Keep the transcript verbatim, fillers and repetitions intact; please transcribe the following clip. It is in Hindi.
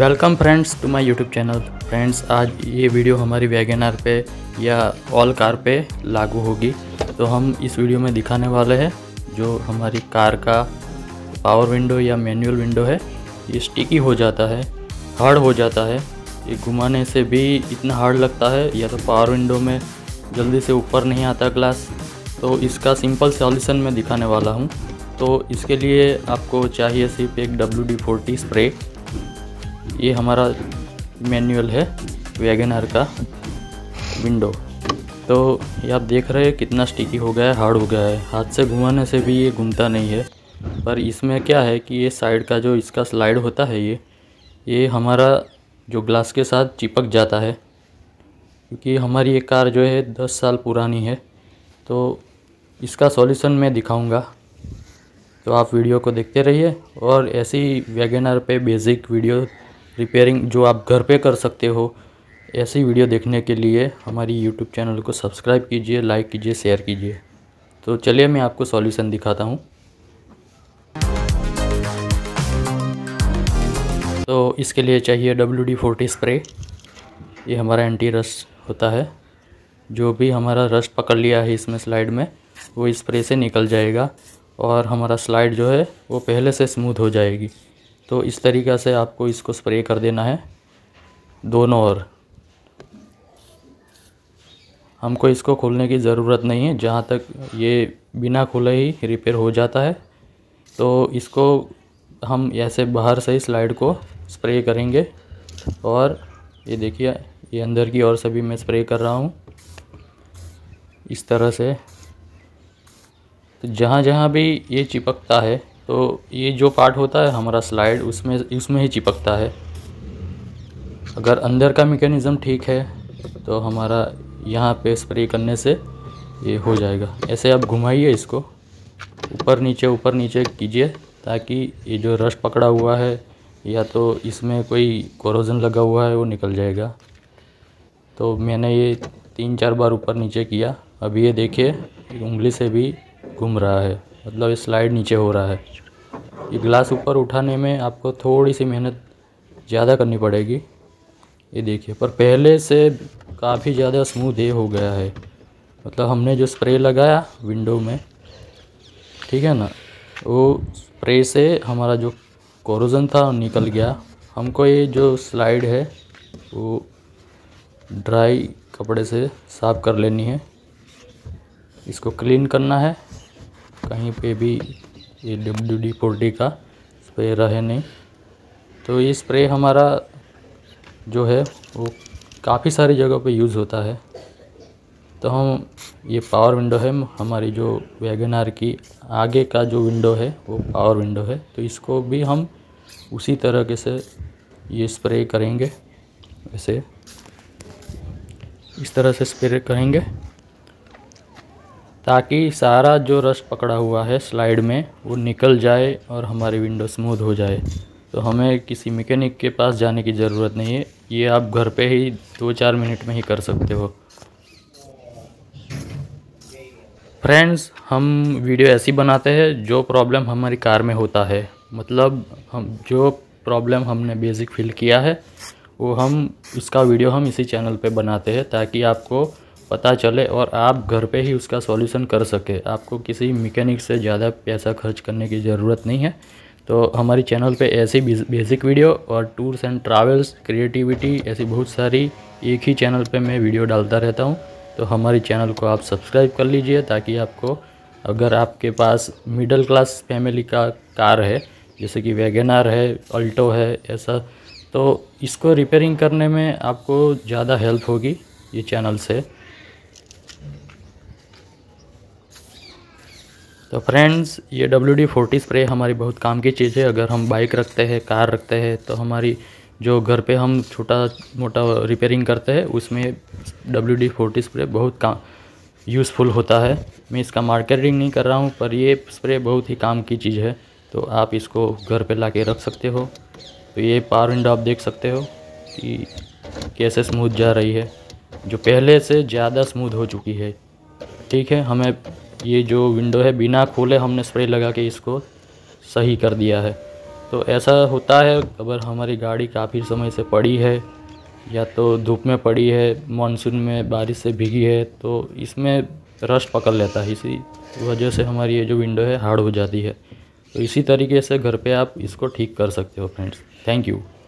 Welcome friends to my YouTube channel. Friends, आज ये वीडियो हमारी वैगनआर पे या ऑल कार पे लागू होगी। तो हम इस वीडियो में दिखाने वाले हैं जो हमारी कार का पावर विंडो या मैनुअल विंडो है, ये स्टिकी हो जाता है, हार्ड हो जाता है। ये घुमाने से भी इतना हार्ड लगता है, या तो पावर विंडो में जल्दी से ऊपर नहीं आता ग्लास। तो इसका सिंपल सॉल्यूशन मैं दिखाने वाला हूँ। तो इसके लिए आपको चाहिए सिर्फ एक डब्ल्यू डी फोर्टी स्प्रे। ये हमारा मैनुअल है वैगनआर का विंडो। तो ये आप देख रहे हैं कितना स्टिकी हो गया है, हार्ड हो गया है। हाथ से घुमाने से भी ये घूमता नहीं है। पर इसमें क्या है कि ये साइड का जो इसका स्लाइड होता है, ये ये हमारा जो ग्लास के साथ चिपक जाता है, क्योंकि हमारी ये कार जो है दस साल पुरानी है। तो इसका सॉल्यूशन मैं दिखाऊंगा, तो आप वीडियो को देखते रहिए। और ऐसी वैगनआर पे बेसिक वीडियो रिपेयरिंग जो आप घर पे कर सकते हो, ऐसी वीडियो देखने के लिए हमारी यूट्यूब चैनल को सब्सक्राइब कीजिए, लाइक कीजिए, शेयर कीजिए। तो चलिए मैं आपको सॉल्यूशन दिखाता हूँ। तो इसके लिए चाहिए डब्ल्यू डी फोर्टी स्प्रे। ये हमारा एंटी रस्ट होता है। जो भी हमारा रस्ट पकड़ लिया है इसमें स्लाइड में, वो इस स्प्रे से निकल जाएगा और हमारा स्लाइड जो है वो पहले से स्मूथ हो जाएगी। तो इस तरीक़ा से आपको इसको स्प्रे कर देना है दोनों ओर। हमको इसको खोलने की ज़रूरत नहीं है, जहाँ तक ये बिना खोले ही रिपेयर हो जाता है। तो इसको हम ऐसे बाहर से ही स्लाइड को स्प्रे करेंगे। और ये देखिए, ये अंदर की ओर से भी मैं स्प्रे कर रहा हूँ इस तरह से। तो जहाँ जहाँ भी ये चिपकता है, तो ये जो पार्ट होता है हमारा स्लाइड, उसमें उसमें ही चिपकता है। अगर अंदर का मैकेनिज़्म ठीक है तो हमारा यहाँ पे स्प्रे करने से ये हो जाएगा। ऐसे आप घुमाइए इसको, ऊपर नीचे ऊपर नीचे कीजिए, ताकि ये जो रस्ट पकड़ा हुआ है या तो इसमें कोई कोरोजन लगा हुआ है वो निकल जाएगा। तो मैंने ये तीन चार बार ऊपर नीचे किया। अभी ये देखिए उंगली से भी घूम रहा है, मतलब ये स्लाइड नीचे हो रहा है। ये ग्लास ऊपर उठाने में आपको थोड़ी सी मेहनत ज़्यादा करनी पड़ेगी। ये देखिए, पर पहले से काफ़ी ज़्यादा स्मूथ ये हो गया है। मतलब हमने जो स्प्रे लगाया विंडो में, ठीक है ना, वो स्प्रे से हमारा जो कोरोजन था निकल गया। हमको ये जो स्लाइड है वो ड्राई कपड़े से साफ़ कर लेनी है। इसको क्लीन करना है, कहीं पे भी ये डब्ल्यू डी फोर्टी का स्प्रे रहे नहीं। तो ये स्प्रे हमारा जो है वो काफ़ी सारी जगह पे यूज़ होता है। तो हम ये पावर विंडो है हमारी, जो वैगनआर की आगे का जो विंडो है वो पावर विंडो है। तो इसको भी हम उसी तरीके से ये स्प्रे करेंगे। वैसे इस तरह से स्प्रे करेंगे ताकि सारा जो रस्ट पकड़ा हुआ है स्लाइड में वो निकल जाए और हमारी विंडो स्मूथ हो जाए। तो हमें किसी मैकेनिक के पास जाने की ज़रूरत नहीं है, ये आप घर पे ही दो चार मिनट में ही कर सकते हो। फ्रेंड्स, हम वीडियो ऐसी बनाते हैं जो प्रॉब्लम हमारी कार में होता है, मतलब हम जो प्रॉब्लम हमने बेसिक फील किया है वो हम उसका वीडियो हम इसी चैनल पे बनाते हैं, ताकि आपको पता चले और आप घर पे ही उसका सॉल्यूशन कर सके। आपको किसी मैकेनिक से ज़्यादा पैसा खर्च करने की ज़रूरत नहीं है। तो हमारी चैनल पे ऐसी बेसिक वीडियो और टूर्स एंड ट्रैवल्स, क्रिएटिविटी, ऐसी बहुत सारी एक ही चैनल पे मैं वीडियो डालता रहता हूँ। तो हमारी चैनल को आप सब्सक्राइब कर लीजिए, ताकि आपको, अगर आपके पास मिडिल क्लास फैमिली का कार है, जैसे कि वैगनआर है, अल्टो है, ऐसा, तो इसको रिपेयरिंग करने में आपको ज़्यादा हेल्प होगी ये चैनल से। तो फ्रेंड्स, ये डब्ल्यू डी फोर्टी स्प्रे हमारी बहुत काम की चीज़ है। अगर हम बाइक रखते हैं, कार रखते हैं, तो हमारी जो घर पे हम छोटा मोटा रिपेयरिंग करते हैं उसमें डब्ल्यू डी फोर्टी स्प्रे बहुत काम यूज़फुल होता है। मैं इसका मार्केटिंग नहीं कर रहा हूँ, पर ये स्प्रे बहुत ही काम की चीज़ है। तो आप इसको घर पे लाके रख सकते हो। तो ये पावर विंडो आप देख सकते हो कि कैसे स्मूथ जा रही है, जो पहले से ज़्यादा स्मूथ हो चुकी है। ठीक है, हमें ये जो विंडो है बिना खोले हमने स्प्रे लगा के इसको सही कर दिया है। तो ऐसा होता है अगर हमारी गाड़ी काफ़ी समय से पड़ी है या तो धूप में पड़ी है, मानसून में बारिश से भीगी है, तो इसमें रस्ट पकड़ लेता है। इसी वजह से हमारी ये जो विंडो है हार्ड हो जाती है। तो इसी तरीके से घर पे आप इसको ठीक कर सकते हो फ्रेंड्स। Thank you.